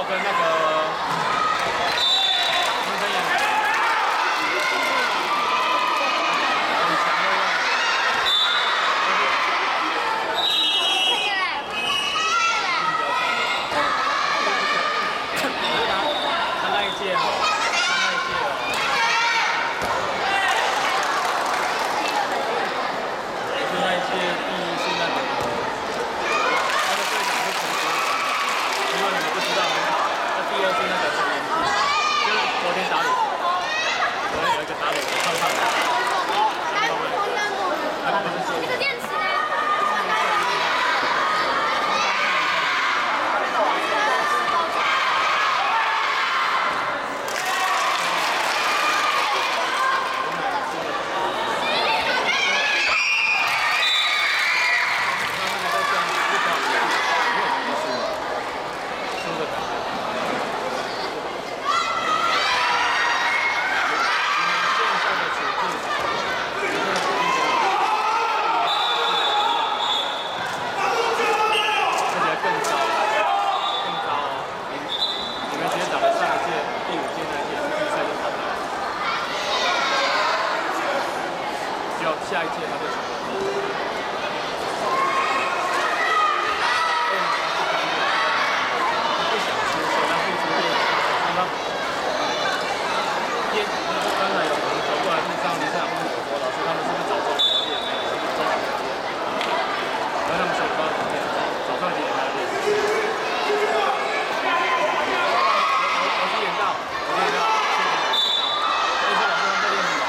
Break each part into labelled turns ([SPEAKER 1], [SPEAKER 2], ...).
[SPEAKER 1] 跟那个陈晨演的，很强的。他那一届哦，就那一届第一是那个，他的队长是陈国强，如果你们不知道很好。那第二是那个陈延庆，就是昨天打垒，昨天有一个打垒的上上来，
[SPEAKER 2] 那个电池呢？
[SPEAKER 1] 下一届他就成功。不想出手，但付出练，刚才有人走过来路上，林校长问我说：“老师，他们是不是早中午要练？是不是中午要练？”然后他们说：“不要早练，早上几点要练？”我是演到，我演到。所以说老师他们在练什么？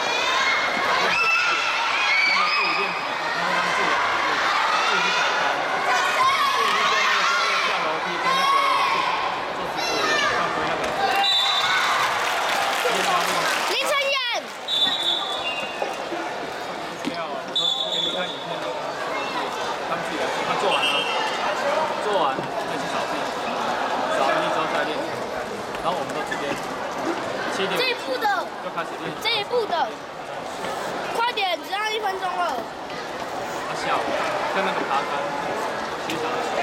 [SPEAKER 1] 做完再去扫地，扫完地之后再练，然后我们都直接7点
[SPEAKER 2] 这一步的
[SPEAKER 1] 就开始练。
[SPEAKER 2] 这一步的，快点，只要1分钟了。
[SPEAKER 1] 下午跟那个爬杆，其实讲的是。